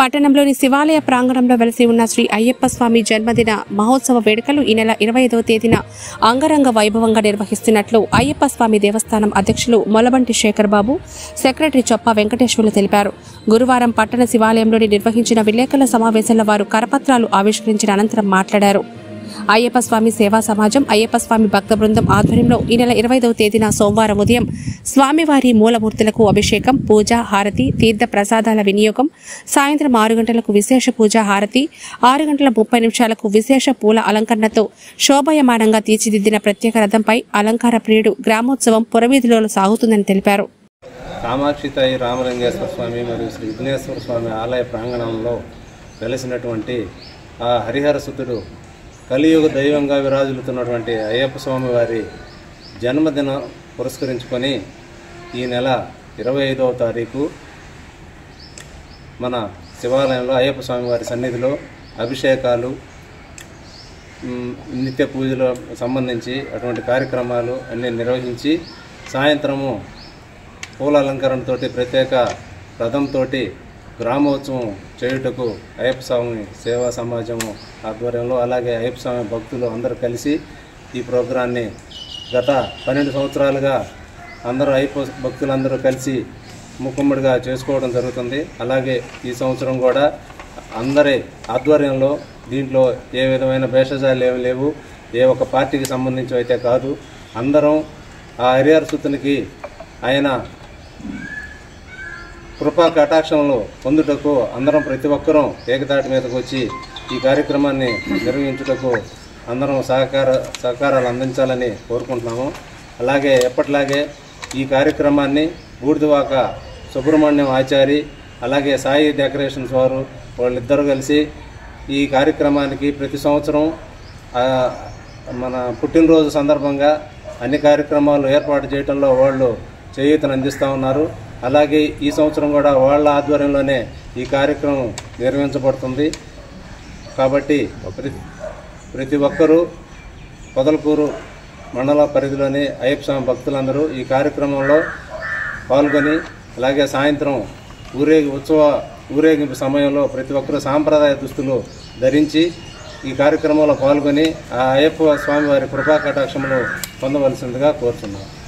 పట్టణంలోని శివాలయ ప్రాంగణంలో వెలసి ఉన్న శ్రీ అయ్యప్ప స్వామి జన్మదిన మహోత్సవ వేడుకలు ఈ నెల 25వ తేదీన అంగరంగ వైభవంగా నిర్వహిస్తున్నట్లు అయ్యప్ప స్వామి దేవస్థానం అధ్యక్షులు మొలబంటి శేఖర్ బాబు, సెక్రటరీ చొప్ప వెంకటేశ్వర్లు తెలిపారు. గురువారం పట్టణ శివాలయంలోని నిర్వహించిన విలేకరుల సమావేశంలో వారు కరపత్రాలు ఆవిష్కరించిన అనంతరం మాట్లాడారు. అయ్యప్ప స్వామి సేవా సమాజం, అయ్యప్ప స్వామి భక్త బృందం ఆధ్వర్యంలో ఈ నెల 25వ తేదీన సోమవారం ఉదయం స్వామివారి మూలమూర్తులకు అభిషేకం, పూజ, హారతి, తీర్థ ప్రసాదాల వినియోగం, సాయంత్రం 6 గంటలకు విశేష పూజ హారతి, 6 గంటల 30 నిమిషాలకు విశేష పూల అలంకరణతో శోభాయమానంగా తీర్చిదిద్దిన ప్రత్యేక రథంపై అలంకార ప్రియుడు గ్రామోత్సవం పురవీధిలో సాగుతుందని తెలిపారు. కామాక్షితాయి రామలింగేశ్వర స్వామి మరియు శ్రీ విఘ్నేశ్వర స్వామి ఆలయ ప్రాంగణంలో వెలసినటువంటి ఆ హరిహర సుతుడు కలియుగ దైవంగా విరాజులుతున్నటువంటి అయ్యప్ప స్వామి వారి జన్మదిన పురస్కరించుకొని ఈ నెల 25వ తారీఖు మన శివాలయంలో అయ్యప్ప స్వామి వారి సన్నిధిలో అభిషేకాలు, నిత్య పూజలు సంబంధించి అటువంటి కార్యక్రమాలు అన్నీ నిర్వహించి సాయంత్రము పూల అలంకరణతో ప్రత్యేక రథంతో గ్రామోత్సవం చేయుటకు అయ్యప్ప స్వామి సేవా సమాజము ఆధ్వర్యంలో, అలాగే అయ్యప్ప స్వామి భక్తులు అందరూ కలిసి ఈ ప్రోగ్రాన్ని గత 12 సంవత్సరాలుగా అందరూ అయ్యప్ప భక్తులందరూ కలిసి ముక్కుమ్మడిగా చేసుకోవడం జరుగుతుంది. అలాగే ఈ సంవత్సరం కూడా అందరి ఆధ్వర్యంలో దీంట్లో ఏ విధమైన భేషజాలు ఏమి లేవు. ఏ ఒక్క పార్టీకి సంబంధించి అయితే కాదు, అందరం ఆ హరిహర సుతునికి ఆయన కృపా కటాక్షంలో పొందుటకు అందరం ప్రతి ఒక్కరూ ఏకతాటి మీదకు వచ్చి ఈ కార్యక్రమాన్ని నిర్వహించుటకు అందరం సహకారాలు అందించాలని కోరుకుంటున్నాము. అలాగే ఎప్పటిలాగే ఈ కార్యక్రమాన్ని బూడిదవాక సుబ్రహ్మణ్యం ఆచారి, అలాగే సాయి డెకరేషన్స్ వారు వాళ్ళిద్దరూ కలిసి ఈ కార్యక్రమానికి ప్రతి సంవత్సరం మన పుట్టినరోజు సందర్భంగా అన్ని కార్యక్రమాలు ఏర్పాటు చేయడంలో వాళ్ళు చేయూతను అందిస్తూ ఉన్నారు. అలాగే ఈ సంవత్సరం కూడా వాళ్ళ ఆధ్వర్యంలోనే ఈ కార్యక్రమం నిర్వహించబడుతుంది. కాబట్టి ప్రతి ఒక్కరూ పొదలకూరు మండల పరిధిలోని అయ్యప్ప స్వామి భక్తులందరూ ఈ కార్యక్రమంలో పాల్గొని, అలాగే సాయంత్రం ఊరేగింపు సమయంలో ప్రతి ఒక్కరూ సాంప్రదాయ దుస్తులు ధరించి ఈ కార్యక్రమంలో పాల్గొని ఆ అయ్యప్ప స్వామి వారి కృపా కటాక్షములు పొందవలసిందిగా కోరుతున్నాం.